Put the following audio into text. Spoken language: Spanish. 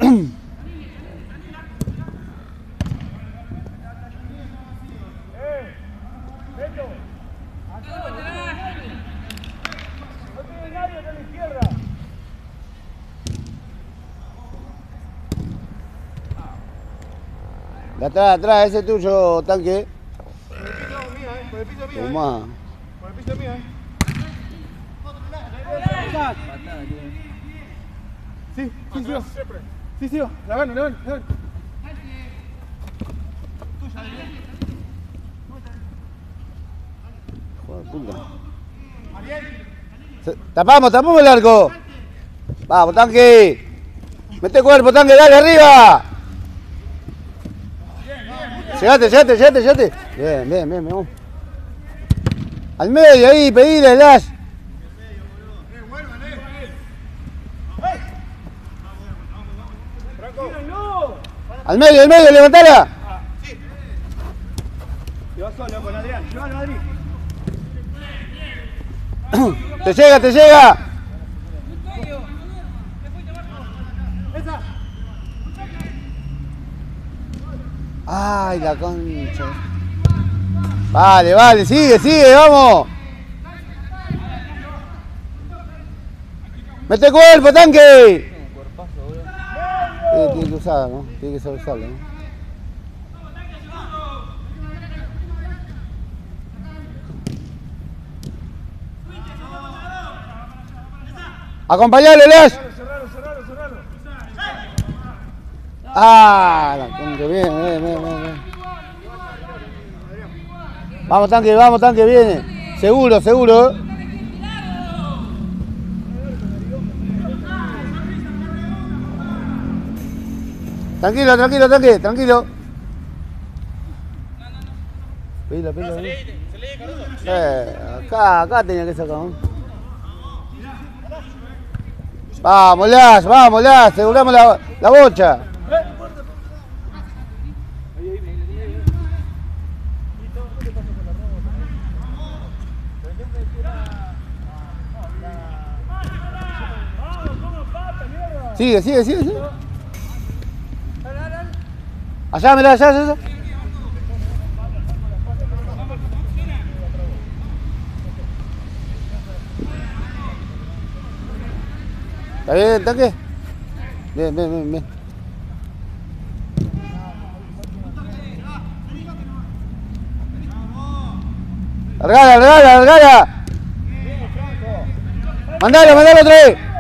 De atrás, atrás, ese es tuyo, tanque. Por el piso mío, Tomá. Por el piso mío, Sí, sí, sigo. Sí, sigo. La gano. Joder, puta. Tapamos el arco. Vamos, tanque. Mete cuerpo, tanque, dale arriba. Llegate. Bien, vamos. Al medio ahí, pedile, Lash. Al medio, levantala. Sí. Te vas solo con Adrián. Llévalo, Adri. Te llega. Esa. Ay, la concha. Vale, sigue, vamos. Mete cuerpo, tanque. Tiene que usar, ¿no? Tiene que saber usarlo, ¿no? Acompañale, Lash. Cerralo. Ah, la concha, bien. Vamos, tanque, viene. Seguro. Tranquilo. Pila. Acá tenía que sacar, ¿no? Vamos, Lash, aseguramos la bocha. Sigue. Allá, mirá, allá. ¿Está bien el tanque? Bien. Largala. Mandalo otra vez.